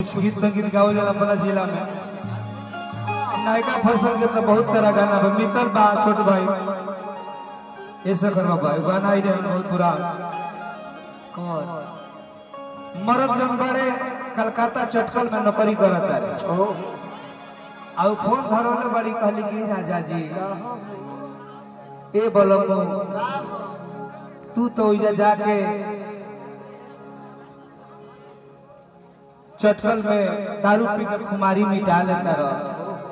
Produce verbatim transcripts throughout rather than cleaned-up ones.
कुछ गीत संगीत गावल जाला अपना जिला में। नायका फसल के तो बहुत सारा गाना बा, मित्तल बा छोट भाई ऐसा करवा भाई गाना ही रहे बहुत बुरा। कौन मरद जन बड़े कलकत्ता चटकल में नौकरी करता रे और फोन धरोले बड़ी कहली कि राजा जी ए बोलमो तू तो इजा जाके चटकल में दारू पी के खुमारी मिटा लेता रह,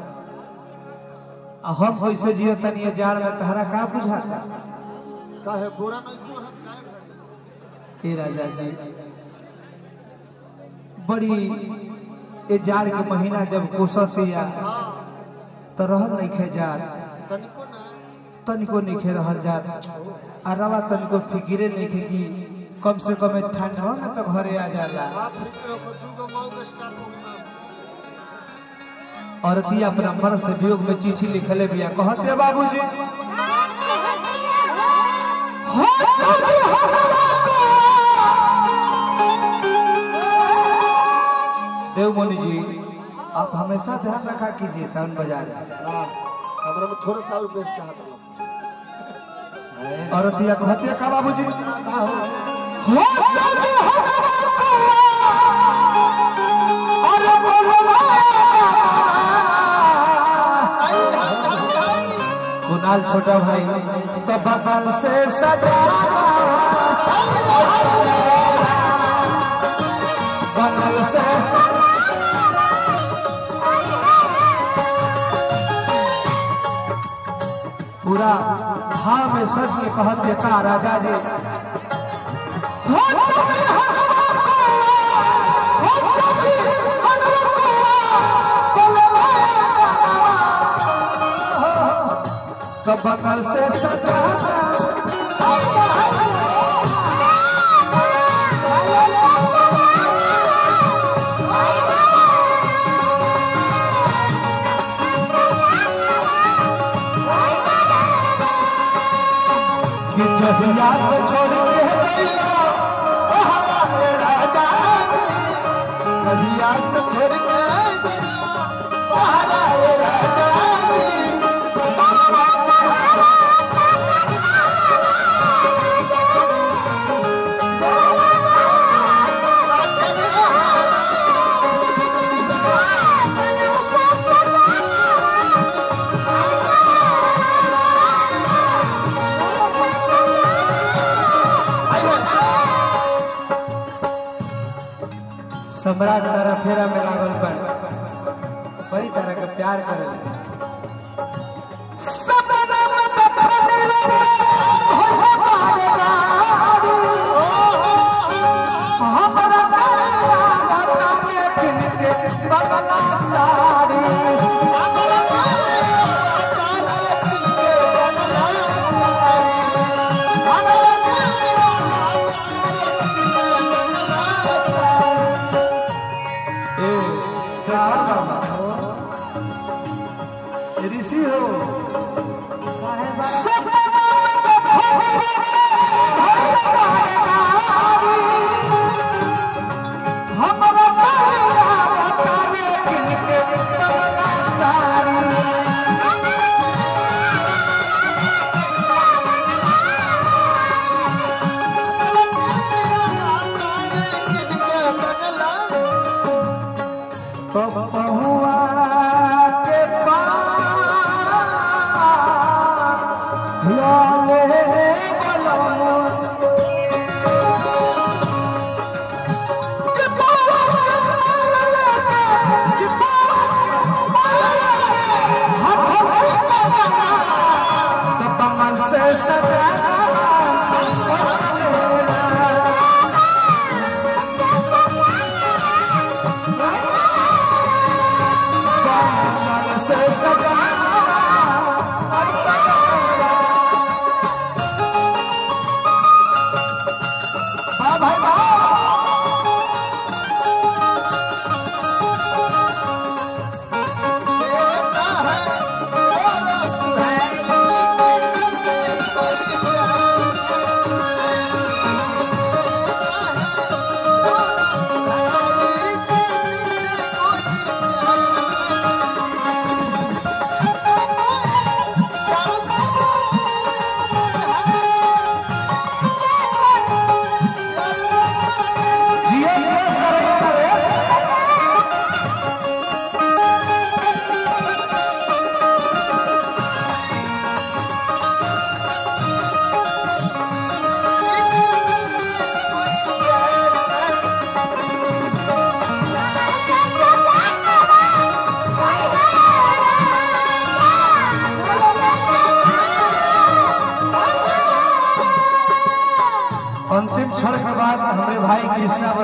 हम कैसे जियो तनी जाड़ में तहरा का बुझाता काहे बुरा नहीं हो हे राजा जी। बड़ी ये जाड़ के महीना जब कोसतिया तो रहल नहीं खे जात तनिको ना तनिको नहीं खे रहल जात आ रवा तनिको फिकिरे नहीं खे कि कम से कम ठंडवा में तो घरे आ जाला। आप फिक्र को दूगो मौ के स्टाफ हो और दिया अपना मर्द से वियोग में चिट्ठी लिखले बिया कहते बाबूजी देवमणि जी आप हमेशा ध्यान रखा कीजिए साउंड बजा रहे ना हमरा में थोड़ा सा और बेस चाहत रहो। और दिया कहते का बाबूजी कुणाल छोटा भाई तो बगल से सजा बगल से पूरा भाव में सच के कहते का राजा जी तो बगल से सजा कि जहिया से छोड़ के गइला ओ हमारे राजा जहिया से छोड़ के गइला ओ हमारे राजा सम्राट तारा फेरा में लागल पर बड़ी तरह का प्यार करे ऋषि हो तो पहुआ के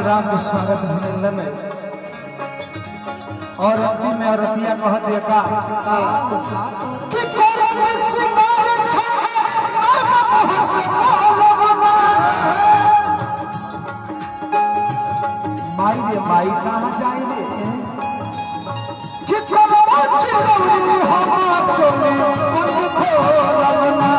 राम के स्वागत अभिनंदन में और अंतिम में रतिया कह दे का कि करम सिंगार छछा माई रे माई कहाँ जाए रे कि करम चिरौरी हम चोली मन खोलना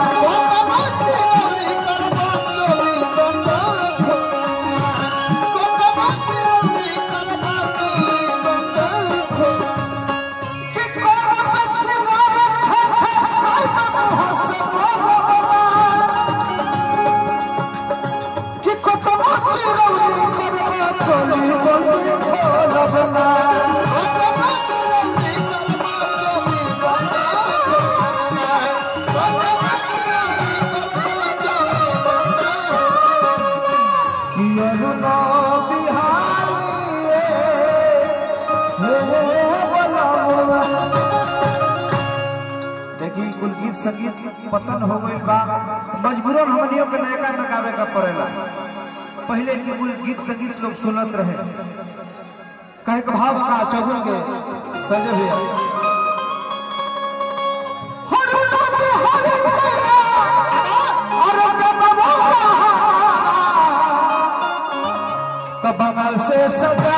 देखिए कुल गीत संगीत पतन हो गई बा मजबूरन हमनियों के नयका में गावे का पड़ेला। पहले के कुल गीत संगीत लोग सुनत रहे कहे के भाव का चौगुन के संजय भैया तो बंगाल से सजा